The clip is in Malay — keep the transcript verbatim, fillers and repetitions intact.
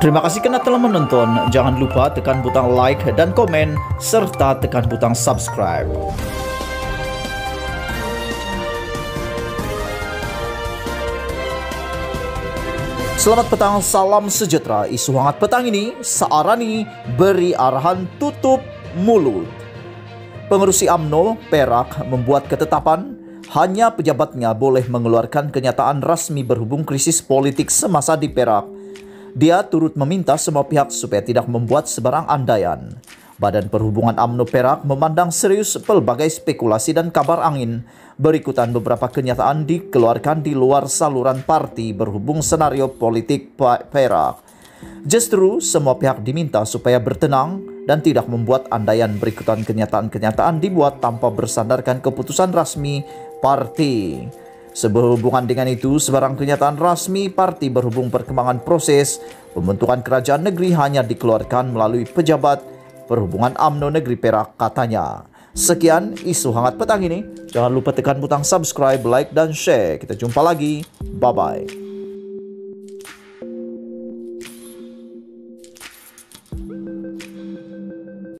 Terima kasih karena telah menonton. Jangan lupa tekan butang like dan komen, serta tekan butang subscribe. Selamat petang, salam sejahtera. Isu hangat petang ini, Saarani beri arahan tutup mulut. Pengerusi U M N O Perak membuat ketetapan hanya pejabatnya boleh mengeluarkan kenyataan rasmi berhubung krisis politik semasa di Perak. Dia turut meminta semua pihak supaya tidak membuat sebarang andaian. Badan Perhubungan U M N O Perak memandang serius pelbagai spekulasi dan kabar angin. Berikutan beberapa kenyataan dikeluarkan di luar saluran parti berhubung senario politik Perak. Justru semua pihak diminta supaya bertenang dan tidak membuat andaian. Berikutan kenyataan-kenyataan dibuat tanpa bersandarkan keputusan resmi parti. Sehubungan dengan itu, sebarang kenyataan rasmi parti berhubung perkembangan proses pembentukan kerajaan negeri hanya dikeluarkan melalui pejabat Perhubungan U M N O Negeri Perak, katanya. Sekian isu hangat petang ini. Jangan lupa tekan butang subscribe, like, dan share. Kita jumpa lagi. Bye-bye.